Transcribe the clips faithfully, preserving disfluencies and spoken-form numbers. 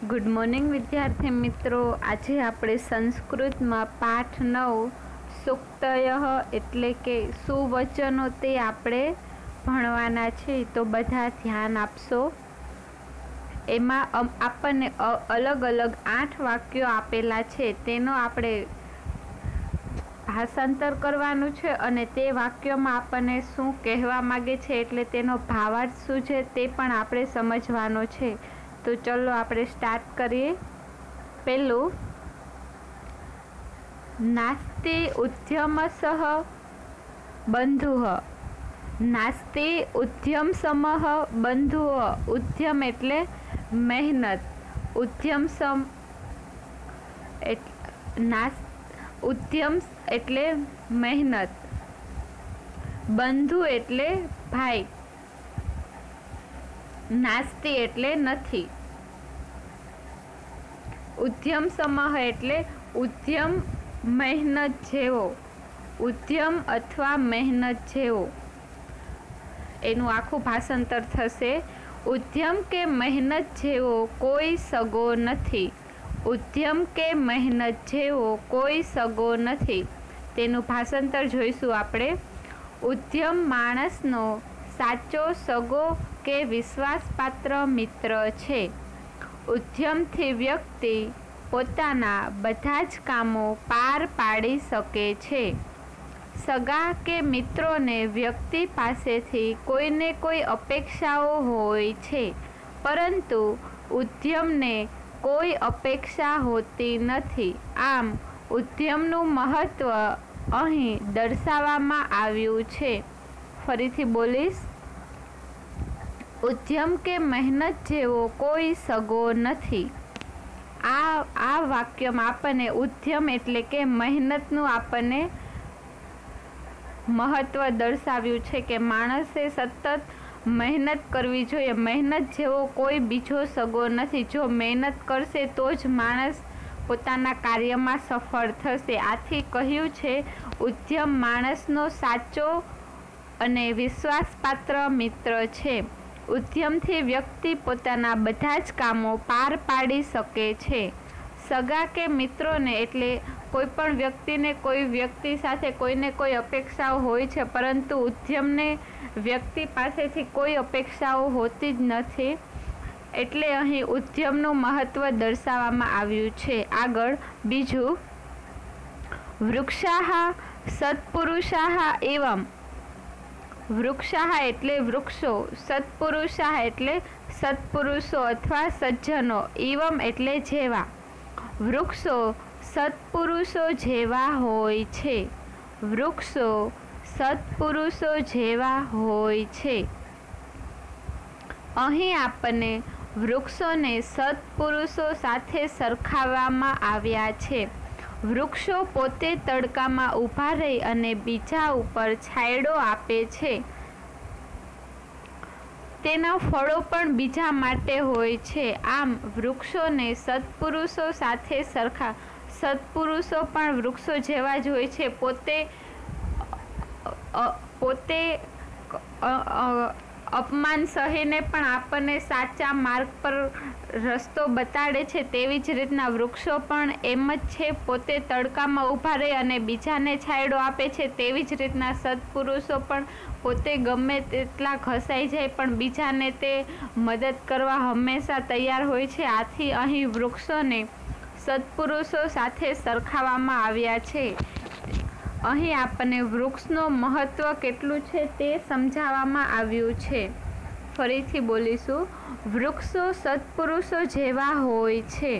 Good morning विद्यार्थी मित्रों। आज આપણે સંસ્કૃતમાં પાઠ નવ સૂક્તયઃ એટલે કે સુવચનો તે આપણે ભણવાના છે, તો બધા ધ્યાન આપશો। એમાં આપણને અલગ અલગ આઠ વાક્યો આપેલા છે, તેનો આપણે ભાષાંતર કરવાનું છે અને તે વાક્યોમાં આપણને શું કહેવા માંગે છે એટલે તેનો ભાવાર્થ શું છે તે પણ આપણે સમજવાનો છે। तो चलो આપણે स्टार्ट करिए। पहलू, नास्ति उद्यमसः बंधुः। नास्ति उद्यम समः बंधुः। उद्यम एटले मेहनत, उद्यम सम एट नास उद्यम एटले मेहनत, बंधु एटले भाई, नास्ति एटले नथी, उद्यम समह एटले उद्यम मेहनत जेवो, उद्यम अथवा मेहनत जेवो। एनु आखुं भाषांतर थशे, उद्यम के मेहनत जेवो कोई सगो नथी। उद्यम के मेहनत जेवो कोई सगो नथी। तेनु भाषांतर जोईशुं आपणे। उद्यम माणसनो साचो सगो के विश्वासपात्र मित्र छे। उद्यमथी व्यक्ति पोताना बधा ज कामो पार पाड़ी सके छे। सगा के मित्रों ने व्यक्ति पासेथी कोई ने कोई अपेक्षाओ होय छे, परंतु उद्यम ने कोई अपेक्षा होती नथी। आम उद्यमनुं महत्व अहीं दर्शाववामां आव्युं छे। फरीथी बोलीश। उद्यम के मेहनत जेवो कोई सगो नथी। आ आ वाक्यमां आपणे उद्यम एटले के मेहनतनुं आपणे महत्व दर्शाव्युं छे के माणसे सतत मेहनत करवी जोईए। मेहनत जेवो कोई बीजो सगो नथी। जो मेहनत करशे तो ज माणस पोताना कार्यमां सफल थशे। आथी कह्युं छे उद्यम माणसनो साचो अने विश्वासपात्र मित्र छे। उद्यमथी व्यक्ति पोताना बधा ज कामो पार पाड़ी सके छे। सगा के मित्रों ने एटले कोईपण व्यक्ति ने कोई व्यक्ति साथे कोई ने कोई अपेक्षाओ होय छे, परंतु उद्यम ने व्यक्ति पासेथी कोई अपेक्षाओ होती ज नथी। एटले अहीं उद्यमनुं महत्व दर्शाववामां आव्युं छे। आगळ बीजुं, वृक्षाः सत्पुरुषाः एवं। वृक्षाः एटले वृक्षो, सत्पुरुषाः एटले सत्पुरुषो अथवा सज्जनो, एवं एटले जेवा। वृक्षो सत्पुरुषो जेवा होय छे। वृक्षो सत्पुरुषो जेवा होय छे। અહીં આપણને વૃક્ષોને સત્પુરુષો સાથે સરખાવવામાં આવ્યા છે। વૃક્ષો પોતે તડકામાં ઊભા રહી અને બીજા ઉપર છાંયડો આપે છે। તેના ફળો પણ બીજા માટે હોય છે। આમ વૃક્ષોને સત્પુરુષો સાથે સરખા સત્પુરુષો પણ વૃક્ષો જેવા જ હોય છે। પોતે પોતે अपमान सहीने पण आपने साचा मार्ग पर रस्तो बताड़े छे। तेवी ज रीतना वृक्षो पण एम ज छे, पोते तड़कामां ऊभा रही अने बीजाने छायडो आपे छे। तेवी ज रीतना सत्पुरुषो पण पोते गमे तेटला घसाई जाय पण बीजाने ते मदद करवा हमेशा तैयार होय छे। आथी अहीं वृक्षोने सत्पुरुषो साथे सरखाववामां आव्या छे। અહીં આપણને વૃક્ષનો મહત્વ કેટલું છે તે સમજાવવામાં આવ્યું છે। ફરીથી બોલીશું, વૃક્ષો સત્પુરુષો જેવા હોય છે।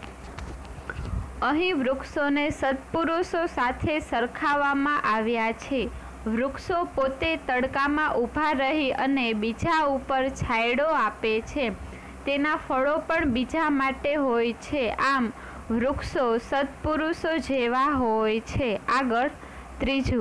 અહીં વૃક્ષોને સત્પુરુષો સાથે સરખાવવામાં આવ્યા છે। વૃક્ષો પોતે તડકામાં ઊભા રહી અને બીજા ઉપર છાંયડો આપે છે। તેના ફળો પણ બીજા માટે હોય છે। આમ વૃક્ષો સત્પુરુષો જેવા હોય છે। આગળ ત્રીજું,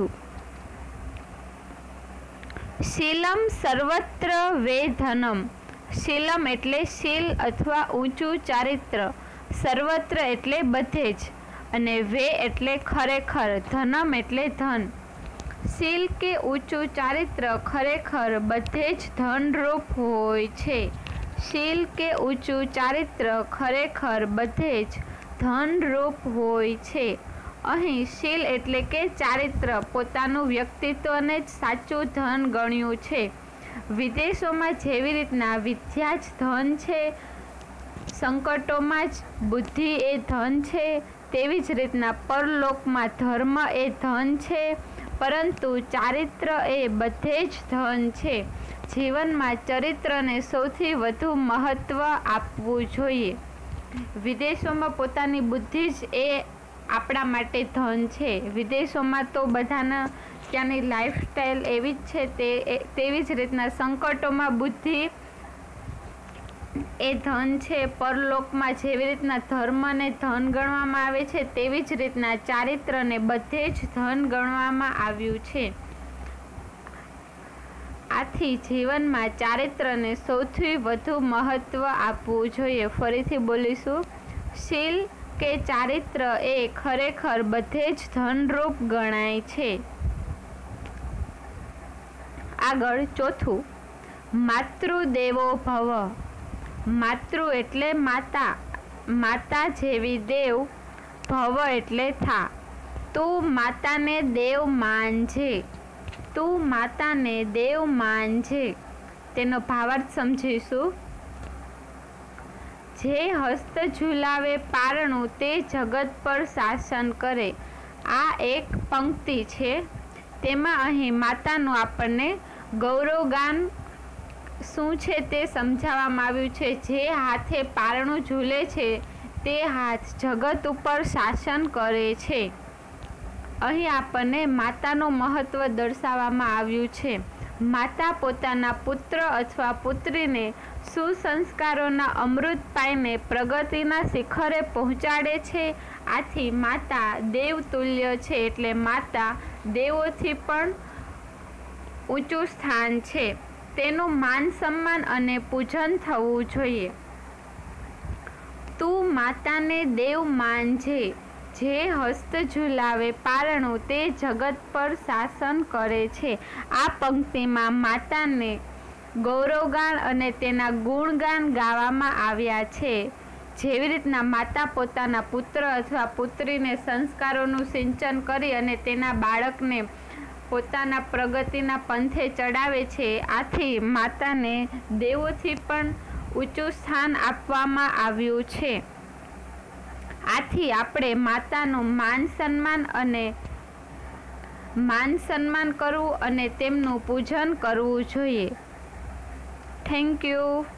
શીલમ સર્વત્ર વેધનમ। શીલમ એટલે શીલ અથવા ઊંચું ચારિત્ર, સર્વત્ર એટલે બધે જ, અને વે એટલે ખરેખર, ધનમ એટલે ધન। શીલ કે ઊંચું ચારિત્ર ખરેખર બધે જ ધનરૂપ હોય છે। શીલ કે ઊંચું ચારિત્ર ખરેખર બધે જ ધનરૂપ હોય છે. અહીં શીલ એટલે કે ચારિત્ર, પોતાનું વ્યક્તિત્વને જ સાચું ધન ગણ્યું છે. વિદેશોમાં જેવી રીતના વિદ્યા જ ધન છે, સંકટોમાં જ બુદ્ધિ એ ધન છે, તેવી જ રીતના પરલોકમાં ધર્મ એ ધન છે, પરંતુ ચારિત્ર એ બધે જ ધન છે. જીવનમાં ચરિત્રને સૌથી વધુ મહત્ત્વ આપવું જોઈએ. વિદેશોમાં પોતાની બુદ્ધિ જ એ આપણા માટે ધન છે. વિદેશોમાં તો બધાના ત્યાંની લાઈફસ્ટાઈલ એવી જ છે, તે તેવી જ રીતના સંકટોમાં બુદ્ધિ એ ધન છે. પરલોકમાં જેવી રીતના ધર્મને ધન ગણવામાં આવે છે, તેવી જ રીતના ચારિત્રને બધે જ ધન ગણવામાં આવ્યું છે. આથી જીવનમાં ચારિત્રને સૌથી વધુ મહત્ત્વ આપવું જોઈએ. ફરીથી બોલીશું, શીલ કે ચારિત્ર એ ખરેખર બધે જ ધનરૂપ ગણાય છે. આગળ ચોથું, માતૃદેવો ભવ. માતૃ એટલે માતા, માતા જેવી દેવ, ભવ એટલે થા. તું માતાને દેવ માનજે, તું માતાને દેવ માનજે. તેનો ભાવાર્થ સમજીશું. જે હસ્ત ઝુલાવે પારણું તે જગત પર શાસન કરે. આ એક પંક્તિ છે. તેમાં અહીં માતાનું આપણને ગૌરવગાન શું છે તે સમજાવવામાં આવ્યું છે. જે હાથે પારણું ઝૂલે છે તે હાથ જગત ઉપર શાસન કરે છે. અહીં આપણને માતાનું મહત્ત્વ દર્શાવવામાં આવ્યું છે. માતા પોતાના પુત્ર અથવા પુત્રીને સુસંસ્કારોના અમૃત પાઈને પ્રગતિના શિખરે પહોંચાડે છે. આથી માતા દેવતુલ્ય છે, એટલે માતા દેવોથી પણ ઊંચું સ્થાન છે. તેનું માન સન્માન અને પૂજન થવું જોઈએ. તું માતાને દેવ માનજે. જે હસ્ત ઝુલાવે પારણું તે જગત પર શાસન કરે છે. આ પંક્તિમાં માતાને ગૌરવગાન અને તેના ગુણગાન ગાવામાં આવ્યા છે. જેવી રીતના માતા પોતાના પુત્ર અથવા પુત્રીને સંસ્કારોનું સિંચન કરી અને તેના બાળકને પોતાના પ્રગતિના પંથે ચડાવે છે, આથી માતાને દેવોથી પણ ઊંચું સ્થાન આપવામાં આવ્યું છે. આથી આપણે માતાનું માન સન્માન અને માન સન્માન કરવું અને તેમનું પૂજન કરવું જોઈએ. Thank you.